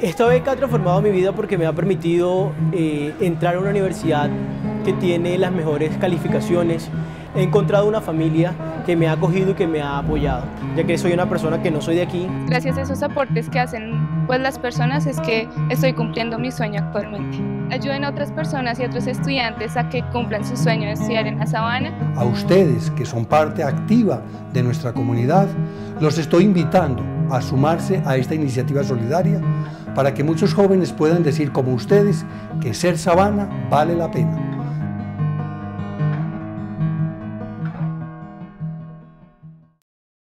Esta beca ha transformado mi vida porque me ha permitido entrar a una universidad que tiene las mejores calificaciones. He encontrado una familia que me ha acogido y que me ha apoyado, ya que soy una persona que no soy de aquí. Gracias a esos aportes que hacen las personas es que estoy cumpliendo mi sueño actualmente. Ayuden a otras personas y a otros estudiantes a que cumplan su sueño de estudiar en La Sabana. A ustedes, que son parte activa de nuestra comunidad, los estoy invitando a sumarse a esta iniciativa solidaria para que muchos jóvenes puedan decir como ustedes que ser Sabana vale la pena.